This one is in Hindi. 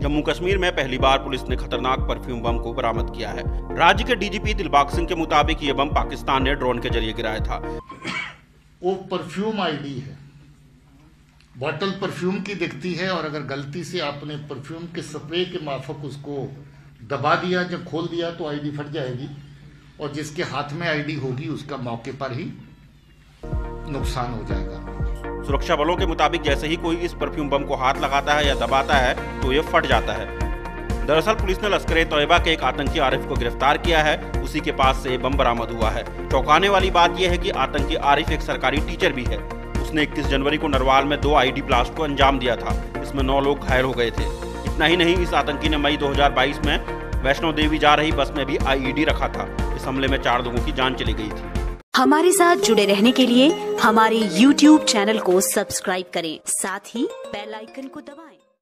जम्मू कश्मीर में पहली बार पुलिस ने खतरनाक परफ्यूम बम को बरामद किया है। राज्य के डीजीपी दिलबाग सिंह के मुताबिक ये बम पाकिस्तान ने ड्रोन के जरिए गिराया था। वो परफ्यूम आईडी है, बॉटल परफ्यूम की दिखती है और अगर गलती से आपने परफ्यूम के स्प्रे के माफक उसको दबा दिया, जब खोल दिया तो आईडी फट जाएगी और जिसके हाथ में आईडी होगी उसका मौके पर ही नुकसान हो जाएगा। सुरक्षा बलों के मुताबिक जैसे ही कोई इस परफ्यूम बम को हाथ लगाता है या दबाता है तो ये फट जाता है। दरअसल पुलिस ने लश्कर-ए-तोयबा के एक आतंकी आरिफ को गिरफ्तार किया है। उसी के पास से ये बम बरामद हुआ है। चौंकाने वाली बात यह है कि आतंकी आरिफ एक सरकारी टीचर भी है। उसने 21 जनवरी को नरवाल में 2 आईडी ब्लास्ट को अंजाम दिया था। इसमें 9 लोग घायल हो गए थे। इतना ही नहीं, इस आतंकी ने मई 2022 में वैष्णो देवी जा रही बस में भी आईईडी रखा था। इस हमले में 4 लोगों की जान चली गई थी। हमारे साथ जुड़े रहने के लिए हमारे YouTube चैनल को सब्सक्राइब करें, साथ ही बेल आइकन को दबाएं।